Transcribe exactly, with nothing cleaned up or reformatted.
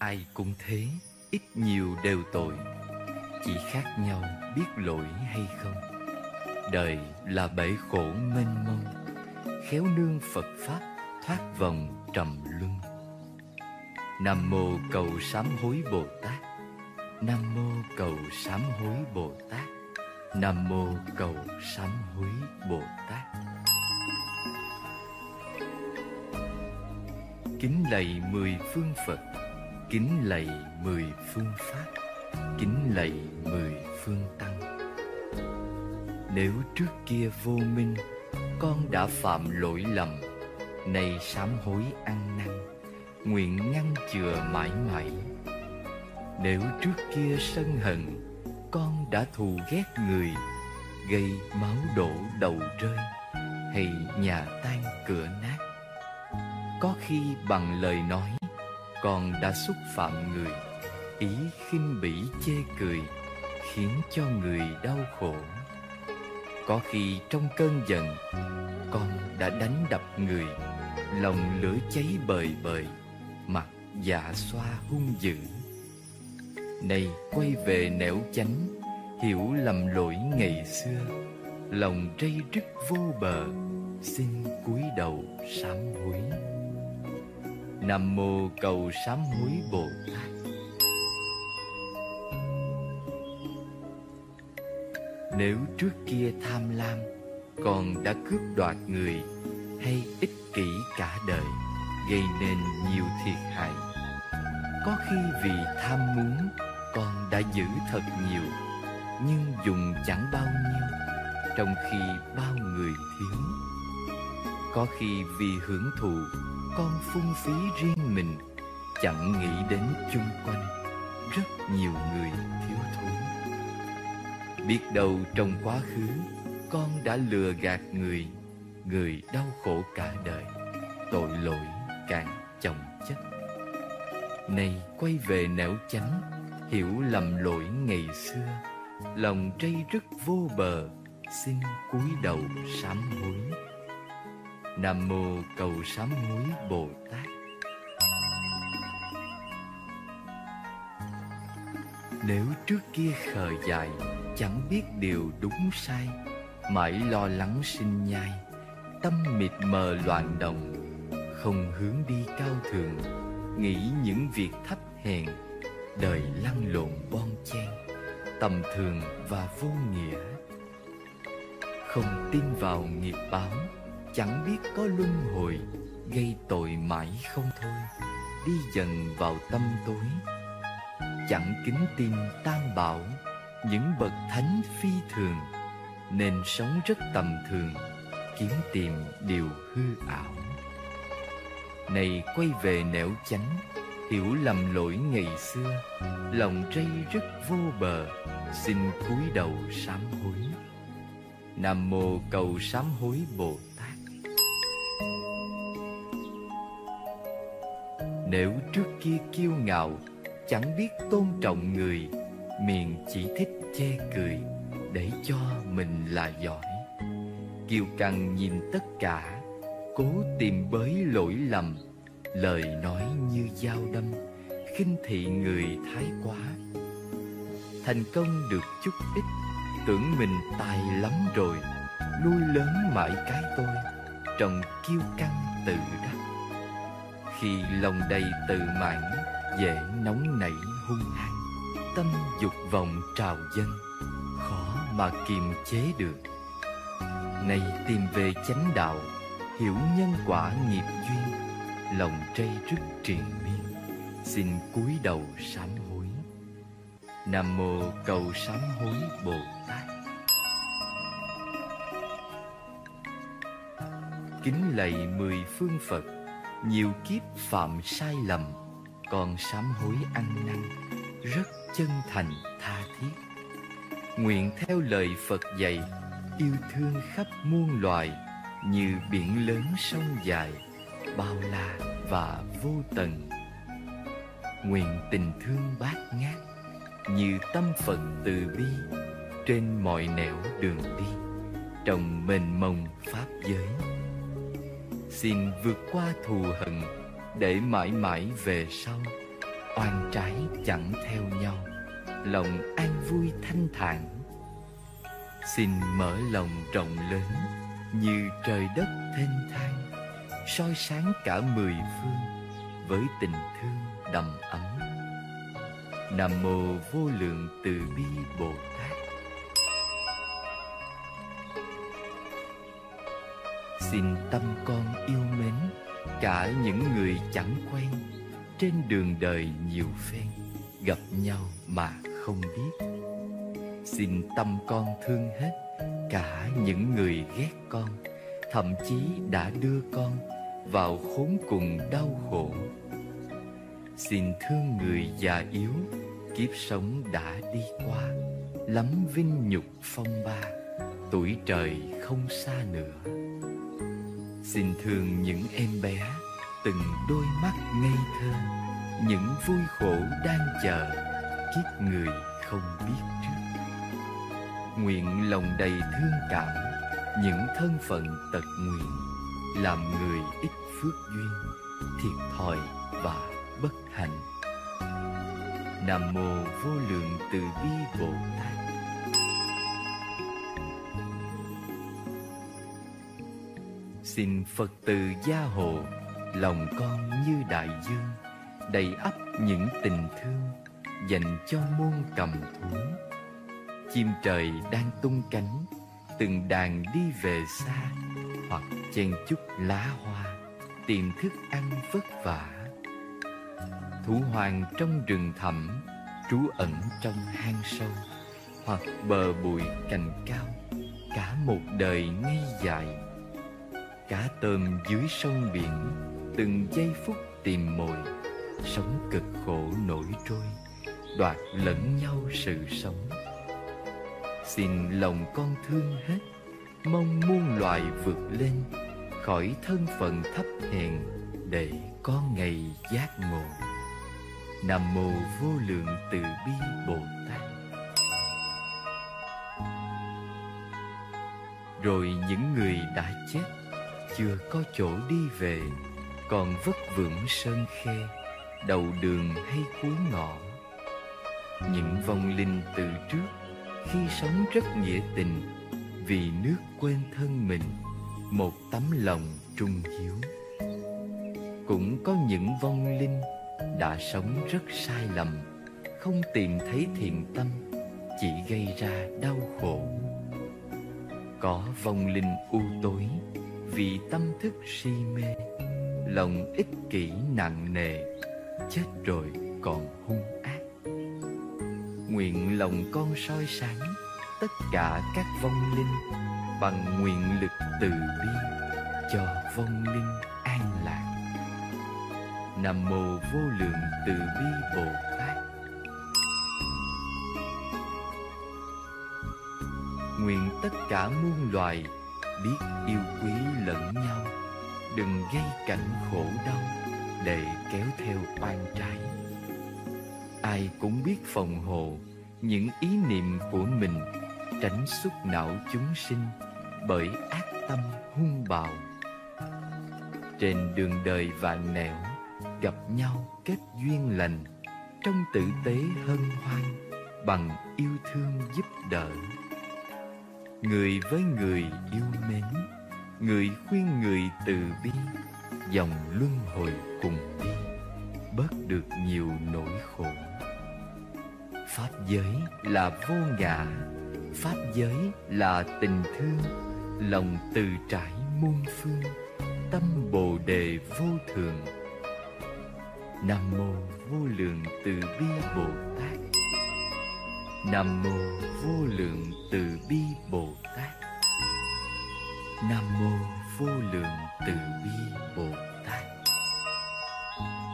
Ai cũng thế, ít nhiều đều tội, chỉ khác nhau biết lỗi hay không. Đời là bể khổ mênh mông, khéo nương Phật Pháp thoát vòng trầm luân. Nam mô cầu sám hối Bồ Tát. Nam mô cầu sám hối Bồ Tát. Nam mô cầu sám hối Bồ Tát. Kính lạy mười phương Phật, kính lạy mười phương Pháp, kính lạy mười phương Tăng. Nếu trước kia vô minh, con đã phạm lỗi lầm, nay sám hối ăn năn, nguyện ngăn chừa mãi mãi. Nếu trước kia sân hận, con đã thù ghét người, gây máu đổ đầu rơi, hay nhà tan cửa nát. Có khi bằng lời nói, con đã xúc phạm người, ý khinh bỉ chê cười, khiến cho người đau khổ. Có khi trong cơn giận, con đã đánh đập người, lòng lửa cháy bời bời, mặt dạ xoa hung dữ. Nay quay về nẻo chánh, hiểu lầm lỗi ngày xưa, lòng trây rứt vô bờ, xin cúi đầu sám hối. Nam mô cầu sám hối Bồ Tát. Nếu trước kia tham lam, con đã cướp đoạt người, hay ích kỷ cả đời, gây nên nhiều thiệt hại. Có khi vì tham muốn, con đã giữ thật nhiều, nhưng dùng chẳng bao nhiêu, trong khi bao người thiếu. Có khi vì hưởng thụ, con phung phí riêng mình, chẳng nghĩ đến chung quanh, rất nhiều người thiếu thốn. Biết đâu trong quá khứ, con đã lừa gạt người, người đau khổ cả đời, tội lỗi càng chồng chất. Nay quay về nẻo chánh, hiểu lầm lỗi ngày xưa, lòng trây rứt vô bờ, xin cúi đầu sám hối. Nam mô cầu sám hối Bồ Tát. Nếu trước kia khờ dại, chẳng biết điều đúng sai, mãi lo lắng sinh nhai, tâm mịt mờ loạn động, không hướng đi cao thượng, nghĩ những việc thấp hèn, đời lăn lộn bon chen, tầm thường và vô nghĩa. Không tin vào nghiệp báo, chẳng biết có luân hồi, gây tội mãi không thôi, đi dần vào tâm tối. Chẳng kính tin tam bảo, những bậc thánh phi thường, nên sống rất tầm thường, kiếm tìm điều hư ảo. Này quay về nẻo chánh, hiểu lầm lỗi ngày xưa, lòng trây rất vô bờ, xin cúi đầu sám hối. Nam mô cầu sám hối Bồ Tát. Nếu trước kia kiêu ngạo, chẳng biết tôn trọng người, miệng chỉ thích chê cười, để cho mình là giỏi. Kiêu căng nhìn tất cả, cố tìm bới lỗi lầm, lời nói như dao đâm, khinh thị người thái quá. Thành công được chút ít, tưởng mình tài lắm rồi, nuôi lớn mãi cái tôi, trong kiêu căng tự đắc. Khi lòng đầy tự mãn, dễ nóng nảy hung hăng, tâm dục vọng trào dâng, khó mà kiềm chế được. Này tìm về chánh đạo, hiểu nhân quả nghiệp duyên, lòng trây rứt triền miên, xin cúi đầu sám hối. Nam mô cầu sám hối Bồ Tát. Kính lạy mười phương Phật, nhiều kiếp phạm sai lầm, con sám hối ăn năn, rất chân thành tha thiết. Nguyện theo lời Phật dạy, yêu thương khắp muôn loài, như biển lớn sông dài, bao la và vô tận. Nguyện tình thương bát ngát, như tâm Phật từ bi, trên mọi nẻo đường đi, trong mênh mông pháp giới. Xin vượt qua thù hận, để mãi mãi về sau, oan trái chẳng theo nhau, lòng an vui thanh thản. Xin mở lòng rộng lớn như trời đất thênh thang, soi sáng cả mười phương với tình thương đầm ấm. Nam mô vô lượng từ bi Bồ Tát. Xin tâm con yêu mến cả những người chẳng quen, trên đường đời nhiều phen gặp nhau mà không biết. Xin tâm con thương hết cả những người ghét con, thậm chí đã đưa con vào khốn cùng đau khổ. Xin thương người già yếu, kiếp sống đã đi qua, lắm vinh nhục phong ba, tuổi trời không xa nữa. Xin thương những em bé, từng đôi mắt ngây thơ, những vui khổ đang chờ, kiếp người không biết trước. Nguyện lòng đầy thương cảm, những thân phận tật nguyền, làm người ít phước duyên, thiệt thòi và bất hạnh. Nam mô vô lượng từ bi Bồ Tát. Xin Phật từ gia hộ, lòng con như đại dương, đầy ắp những tình thương dành cho muôn cầm thú. Chim trời đang tung cánh, từng đàn đi về xa, hoặc chen chúc lá hoa, tìm thức ăn vất vả. Thú hoang trong rừng thẳm, trú ẩn trong hang sâu, hoặc bờ bụi cành cao, cả một đời ngây dài. Cá tôm dưới sông biển, từng giây phút tìm mồi, sống cực khổ nổi trôi, đoạt lẫn nhau sự sống. Xin lòng con thương hết, mong muôn loài vượt lên khỏi thân phận thấp hèn, để có ngày giác ngộ. Nam mô vô lượng từ bi Bồ Tát. Rồi những người đã chết, chưa có chỗ đi về, còn vất vưởng sơn khê, đầu đường hay cuối ngõ. Những vong linh từ trước, khi sống rất nghĩa tình, vì nước quên thân mình, một tấm lòng trung hiếu. Cũng có những vong linh đã sống rất sai lầm, không tìm thấy thiện tâm, chỉ gây ra đau khổ. Có vong linh u tối, vì tâm thức si mê, lòng ích kỷ nặng nề, chết rồi còn hung ác. Nguyện lòng con soi sáng tất cả các vong linh, bằng nguyện lực từ bi cho vong linh an lạc. Nam mô vô lượng từ bi Bồ Tát. Nguyện tất cả muôn loài biết yêu quý lẫn nhau, đừng gây cảnh khổ đau để kéo theo oan trái. Ai cũng biết phòng hộ những ý niệm của mình, tránh xúc não chúng sinh bởi ác tâm hung bạo. Trên đường đời vạn nẻo, gặp nhau kết duyên lành, trong tử tế hân hoan, bằng yêu thương giúp đỡ. Người với người yêu mến, người khuyên người từ bi, dòng luân hồi cùng đi, bớt được nhiều nỗi khổ. Pháp giới là vô ngã, pháp giới là tình thương, lòng từ trải muôn phương, tâm bồ đề vô thường. Nam mô vô lượng từ bi Bồ Tát. Nam mô vô lượng từ bi Bồ Tát. Nam mô vô lượng từ bi Bồ Tát.